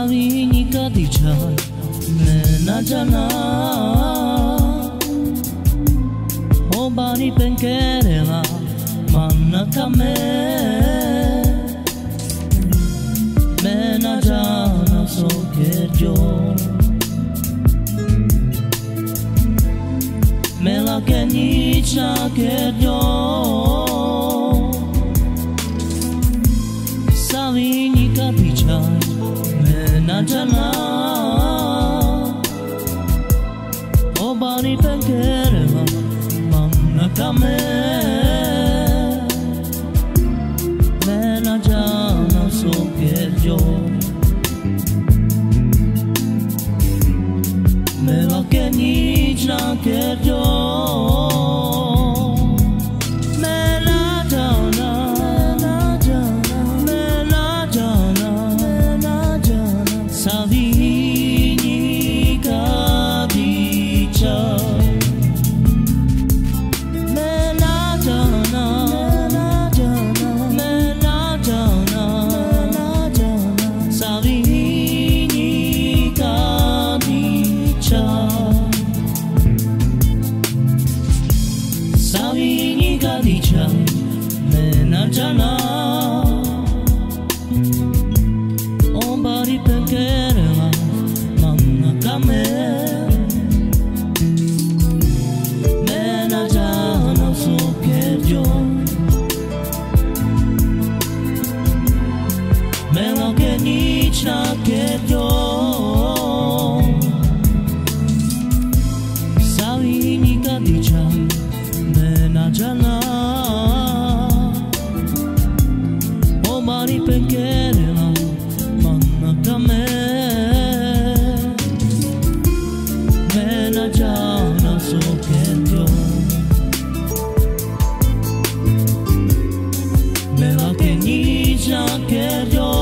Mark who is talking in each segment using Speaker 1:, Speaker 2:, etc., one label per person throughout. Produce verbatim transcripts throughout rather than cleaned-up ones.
Speaker 1: Savini kadicha nena jana Obani penkerela manna kame Mena jana so kerjo Mela kenicha kerjo Savini kadicha nena jana Obani penkerela manna kame Mena jana so kerjo Mela kenicha kerjo Savini kadicha nena jana Obani penkerela manna kame Mena jana so kerjo Mela kenicha kerjo Savini kadicha nena jana Obani penkerela manna kame Mena jana so kerjo Mela kenicha kerjo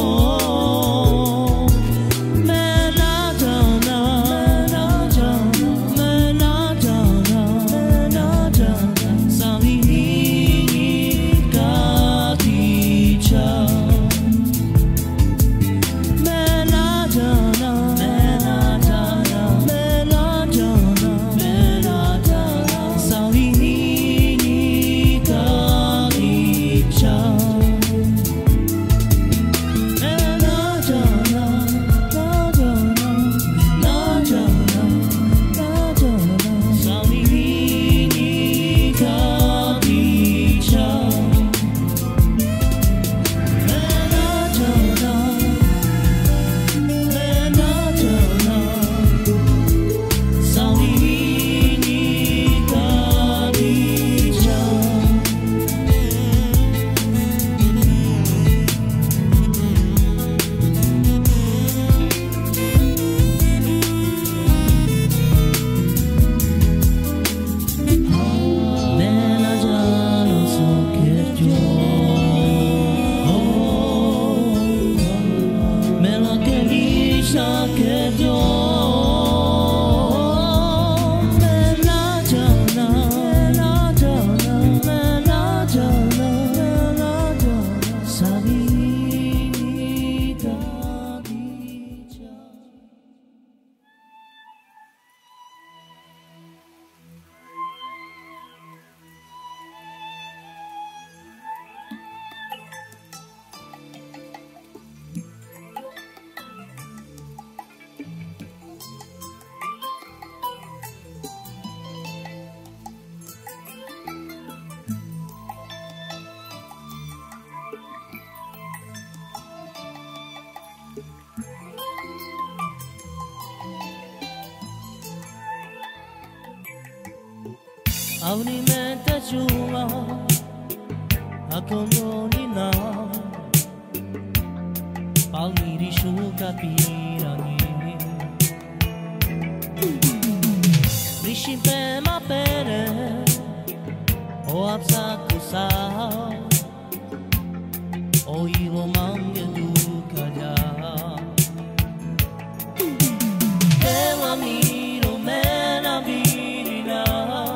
Speaker 1: Avni mente chuma akono ni na Palmiri shuka pirani Rishipe ma pere O apsaku sa O iwo mange duka ja Ewa miro mena virina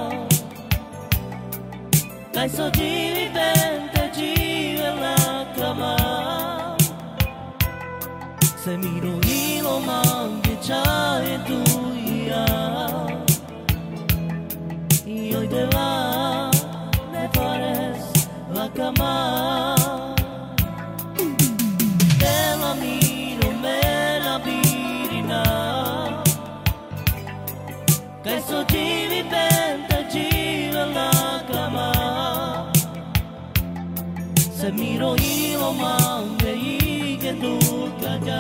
Speaker 1: Dai so divente gira la cama Se miro y lo mangue chae tuya y hoy te va me parece la cama te la miro me la virina que so jivi penta jiva la cama se miro y lo mangue y que tu calla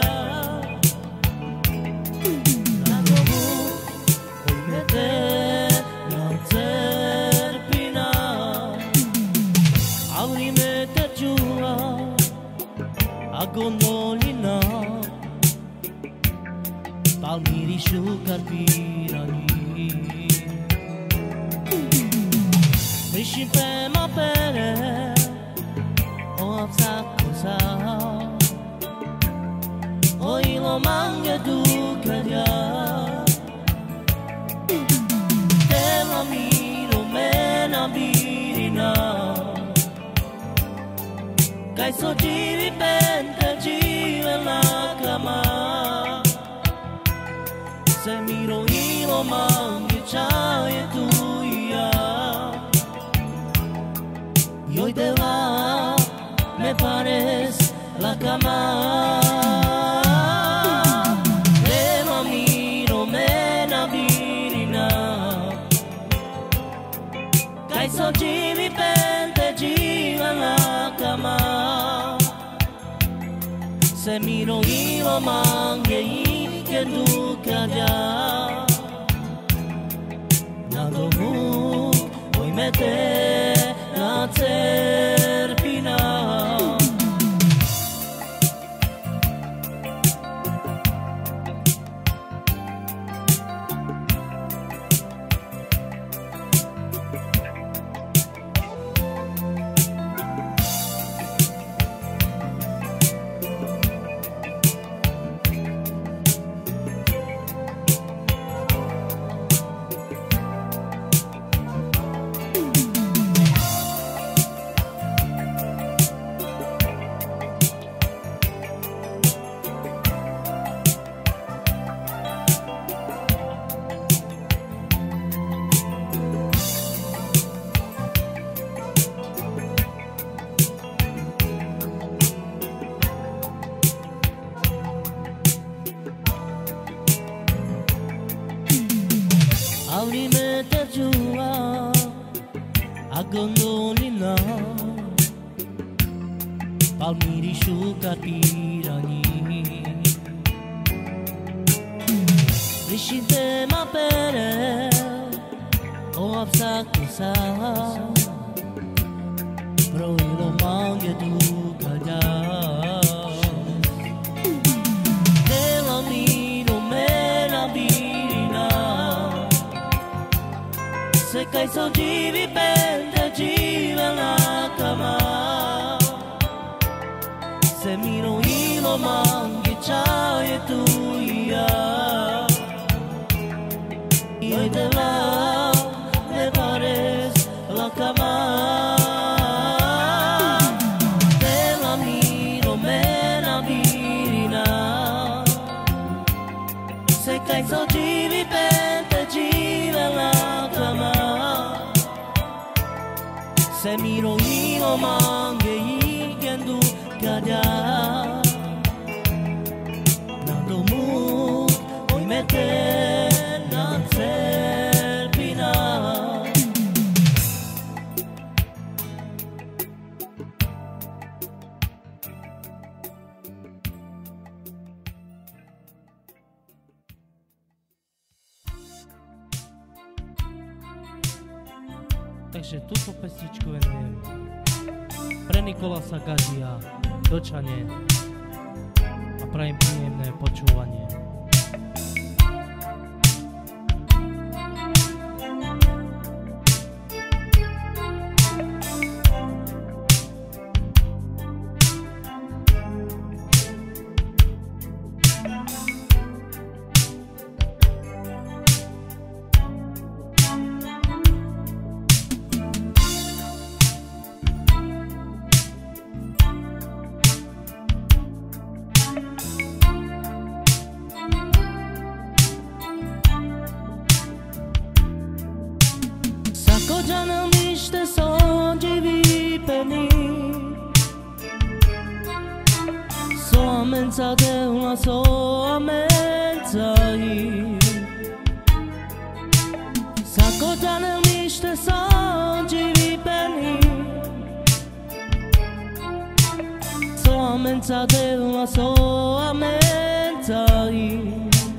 Speaker 1: Gondolina Palmiri shukar pirani Rishim pema pere O apsa kosa O ilo mange du kalya Te la miro mena virina Kai so jivi penta jiva la cama Se miro y lo mangi chae tuya Y hoy te va me parece la cama Te lo miro mena virina Kai so jivi penta jiva la cama Se miro y lo mangue y que tu calla Nado mu hoy me te na terpina Avrime te giua a gondolina Palmiri shukar pirani Rishite ma pere O apsa kosa Pro ilo mangue du kalya Te la miro me la virina Se kai so jivi penta jiva la cama Se miro y lo mangi chae tuya Y hoy te va me parece la cama Te la miro me la virina Se kai so jivi penta jiva la cama Se miro y lo mangue y que tu calla Nado mu hoy me te na terpina Takže túto pesničku venujem pre Nikolasa Gadzia, Dočane a prajem príjemné počúvanie. Somența de la somența i Sakota ne miște sanjivi peni Somența de la somența i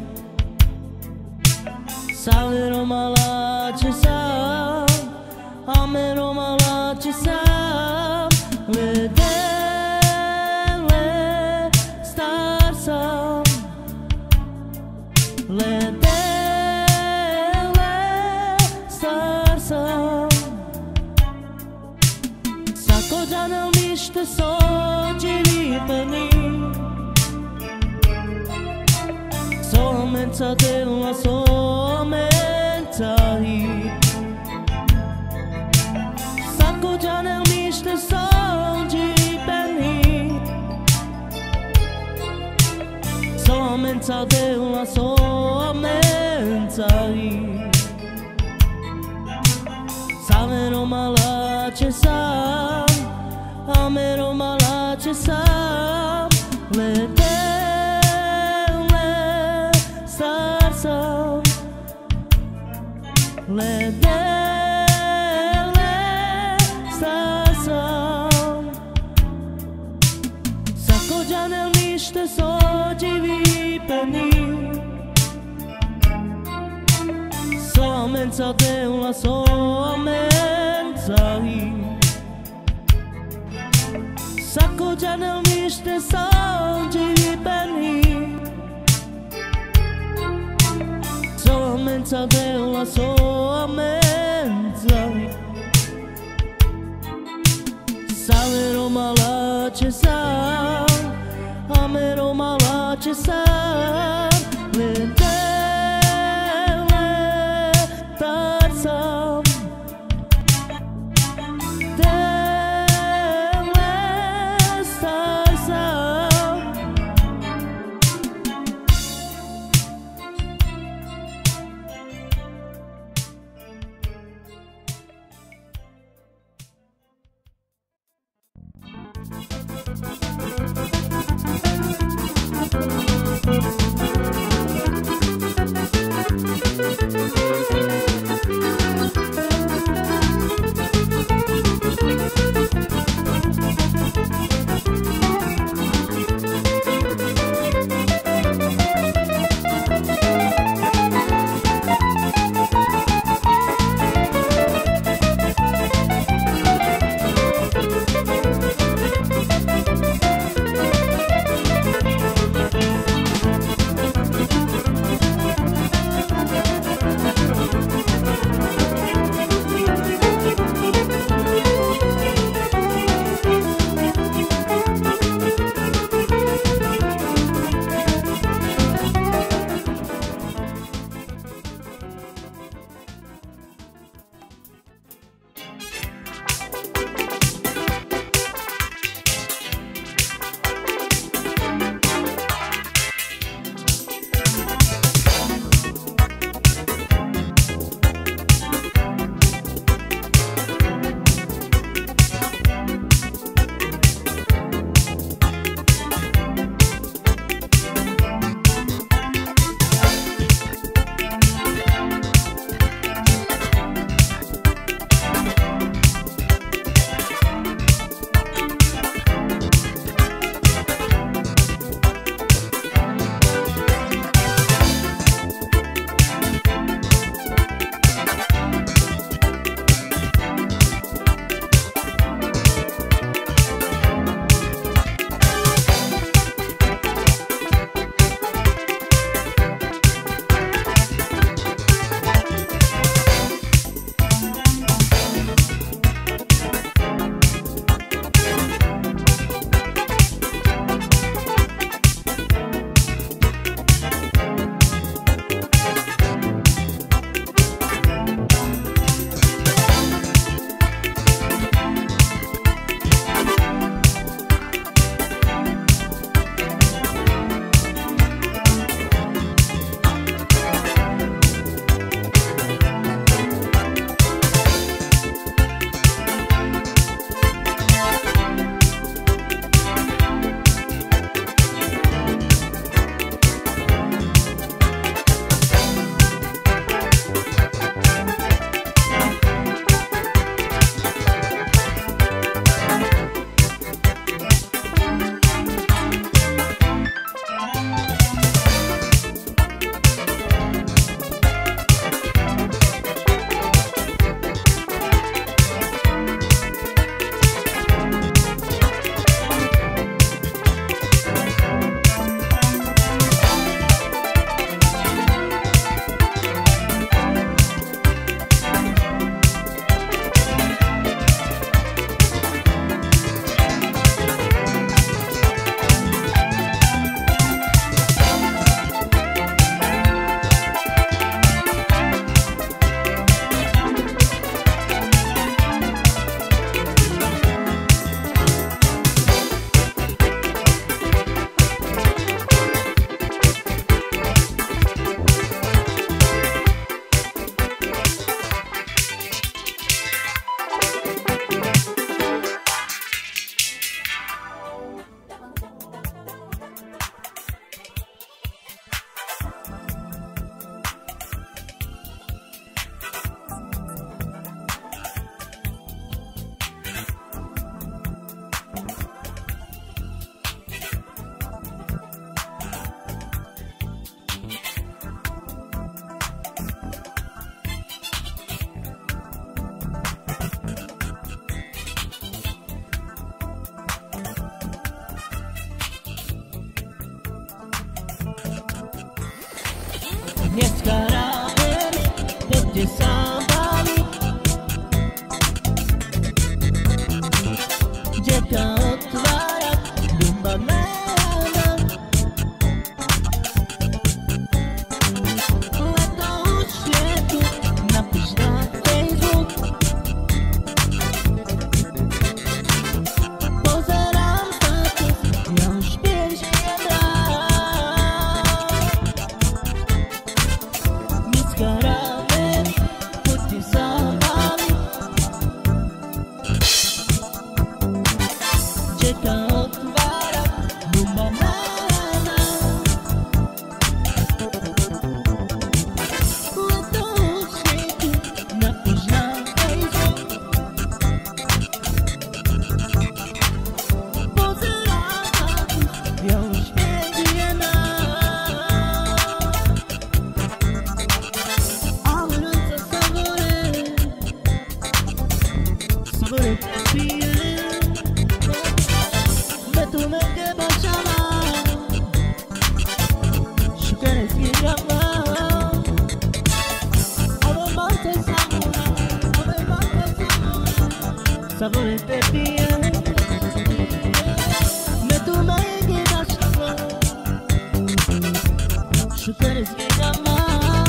Speaker 1: Savero mala ce sa Amero mala ce sa Le dele star sam Le dele star sam Sako janel miște sojivi peni Somența de la somența i Sako janel miște sojivi peni Somența de la somența i Savero mala ce sa Amero mala ce sa Le Le dele star sam Sako janel miște sojivi peni Somența de la somența i Sako janel miște sojivi peni Somența de la somența i Savero mala ce sa Amero mala ce sa Le dele star sam Dele star sam
Speaker 2: Thank you.
Speaker 1: Saborete bien, me tu me quedas şu keres gidama.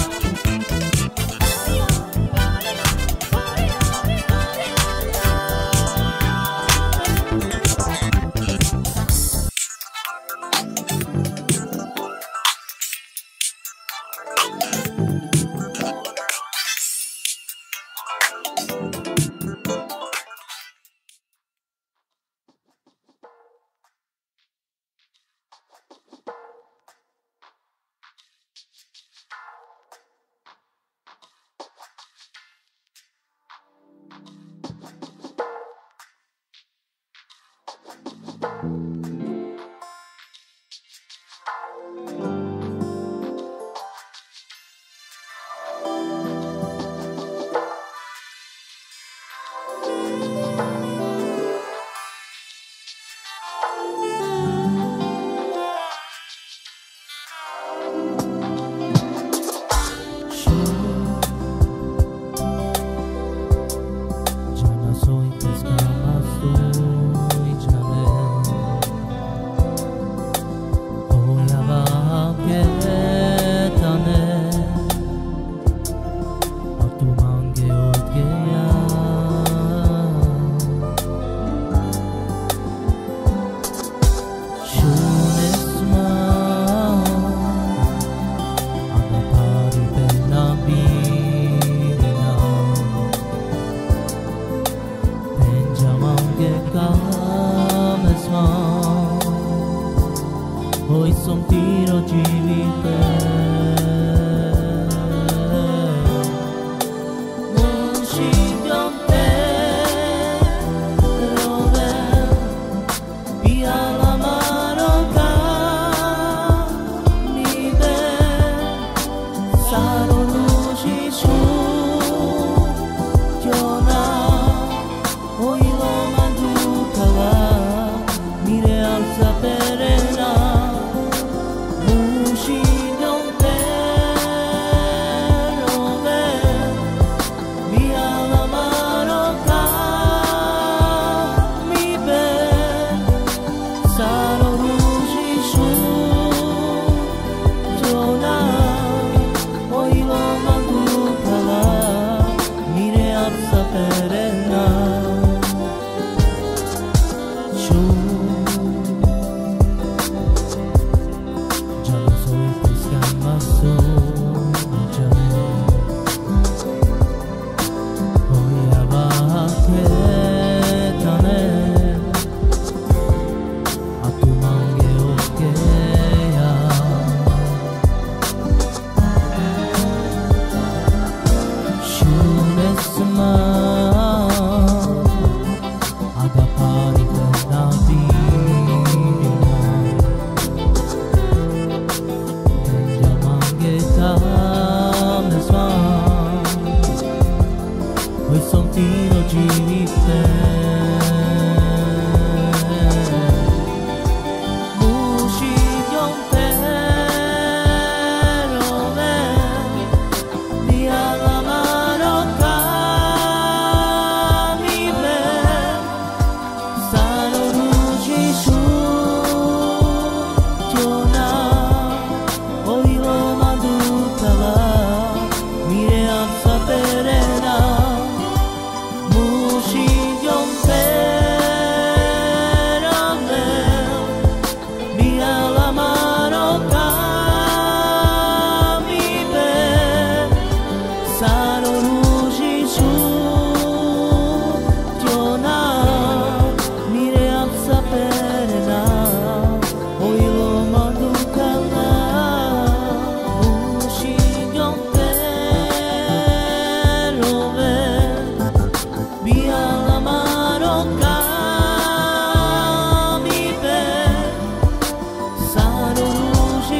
Speaker 1: Hoy son tiro civite Sapere na, mushi no te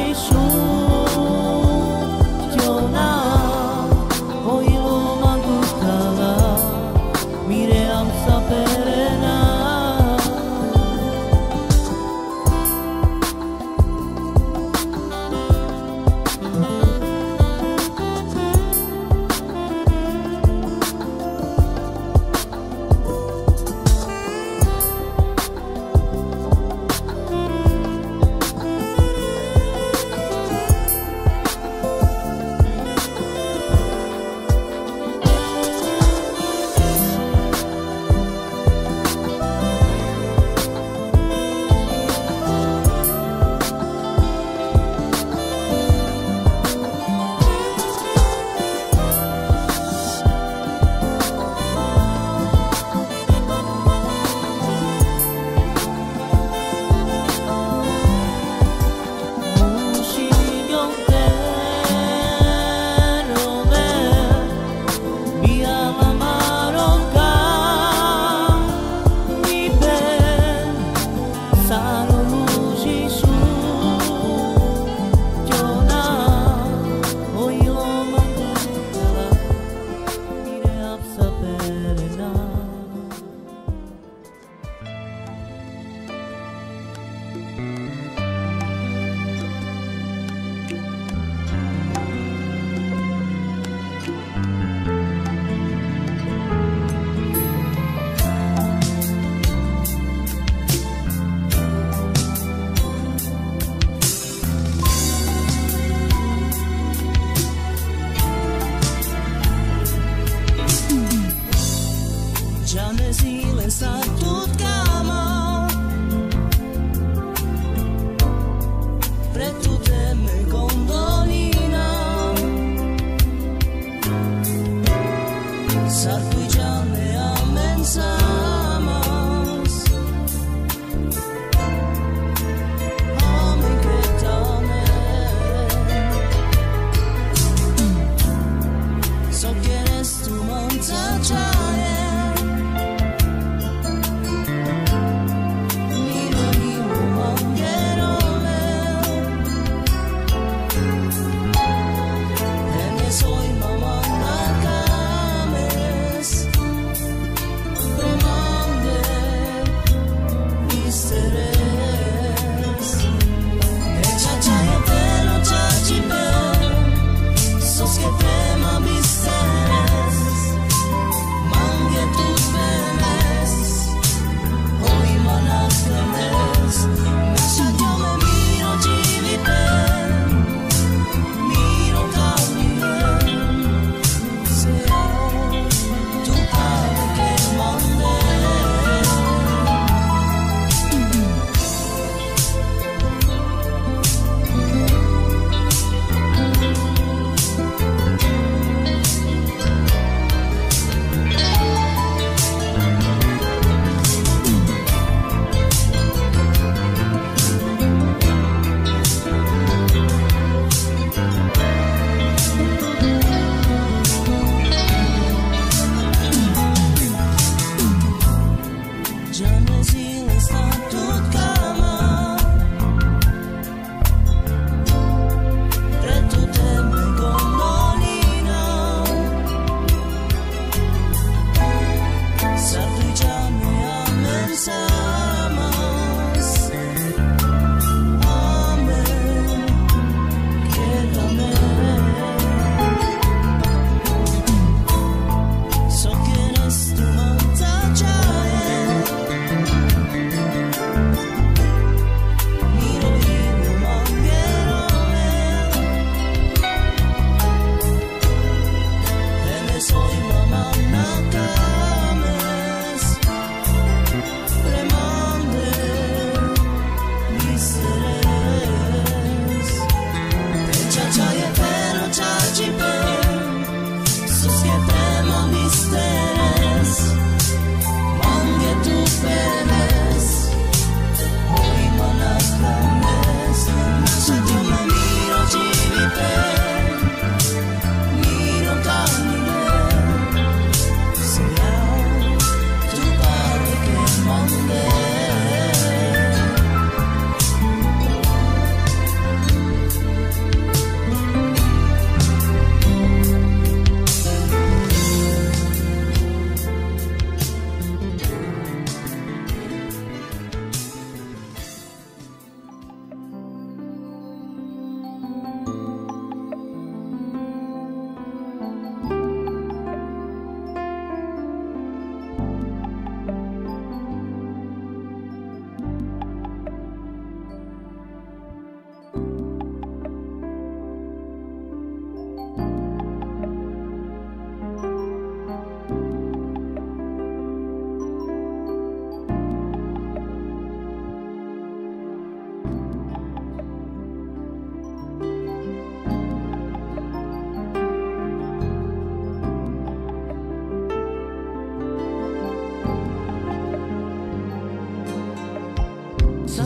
Speaker 1: Soy mamá, la cames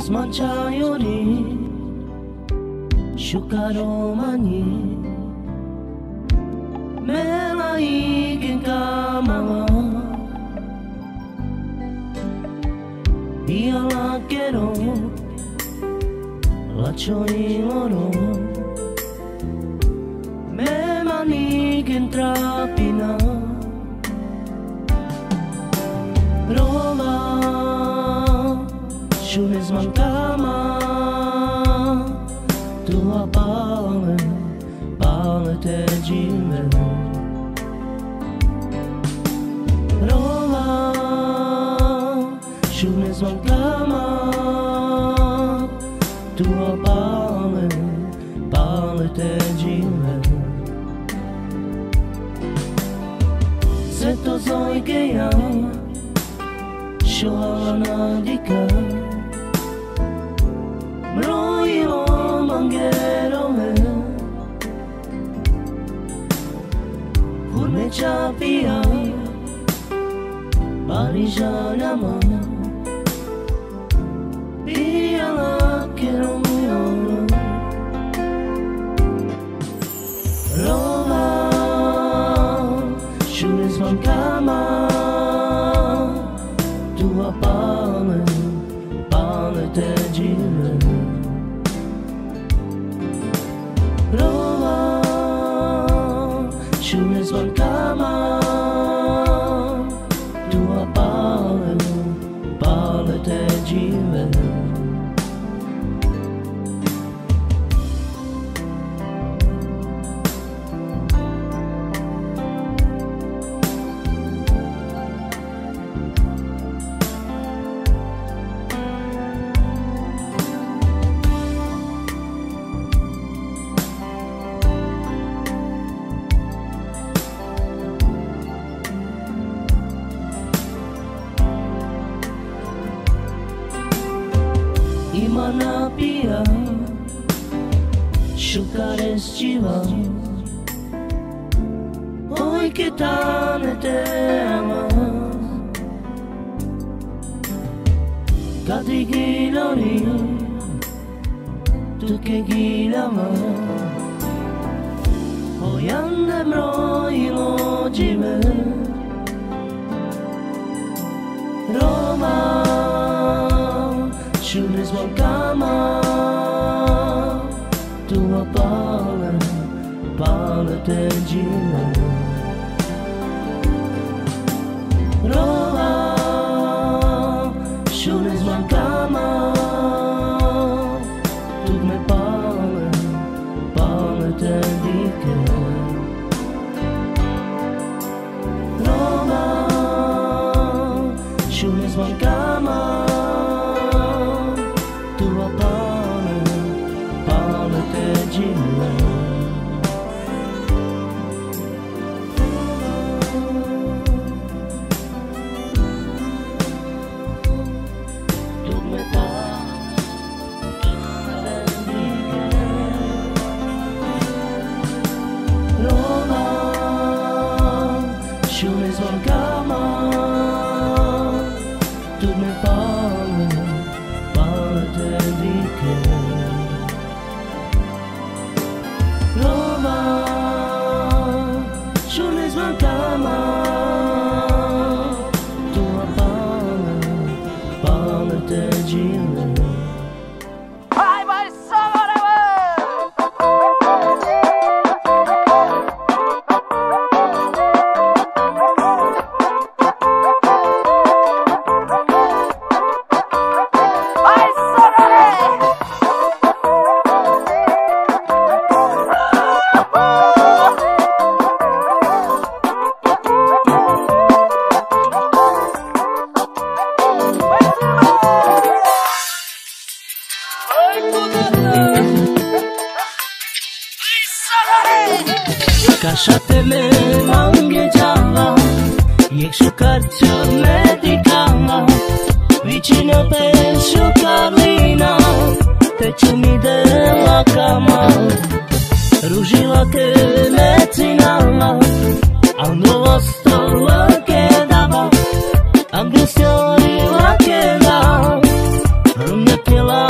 Speaker 1: smančajoni Shukaromani Mela ikin kamala Iala kero Lacho iloro Mema nikin trapina Roma Shunes mankama Tua pale Pale te jime Roma Shunes mankama Tua pale Pale te jime Zeto zoi geja Shohana dika Mroilo mangero me Hurme chapia Barijana ma Biala kero muyolo Roma Shunes mankama Tua pale Pale te jile Roma Shunes mankama Tua pale Pale te jile Imana pia Shukares jiva Oi que tane te ama Kati gilani Tu ke gilama Oyande mroilo jive Roma Shunes mankama Tua pale Pale te jile Roma Shunes mankama Tuk me pale Pale te dike Roma Shunes mankama Tua pale, pale te jile Tu me pale, Roma Shunes mankama Tu me pale Roma Shunes mankama Tua pale Pale te jile
Speaker 2: Vai, vai, sogore, vai, sogore
Speaker 1: Kashatele mangheggiava E scioccarcio medicava Vicino per scioccarlina Te ciumi della cama Rugiva che mezzinava Andò vostro che dava Angustioni la che dava Non è che la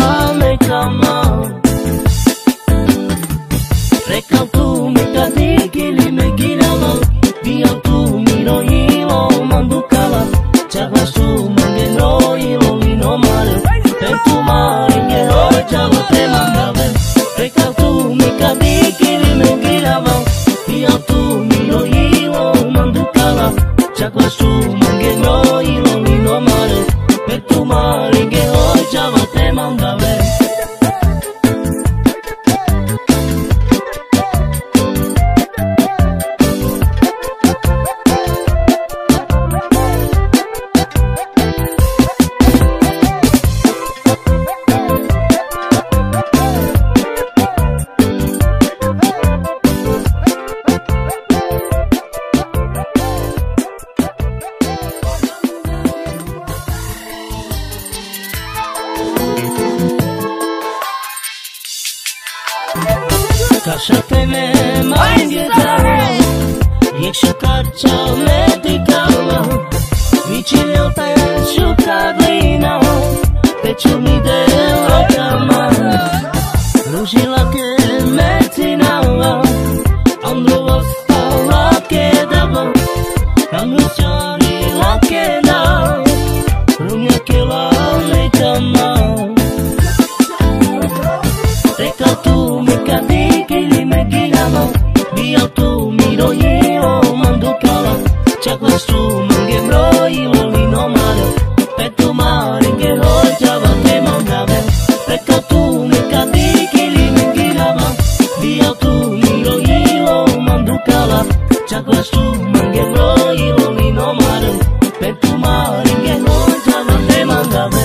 Speaker 1: Kashateme maingedaro Yekshakacha medikalo Vicinel te shukadlino Pechumide lakama Ružila ke mecinalo Andro ostala ke dabo Angušari lake na Rumja ke lavne kama Teka tu mi kadikili me gilamo Biar tu miro hilo mandukalo Chaklas tu mengebro ilo lino maro Petu maringe hoja bate mangabe Teka tu mi kadikili me gilamo Biar tu miro hilo mandukalo Chaklas tu mengebro ilo lino maro Petu maringe hoja bate mangabe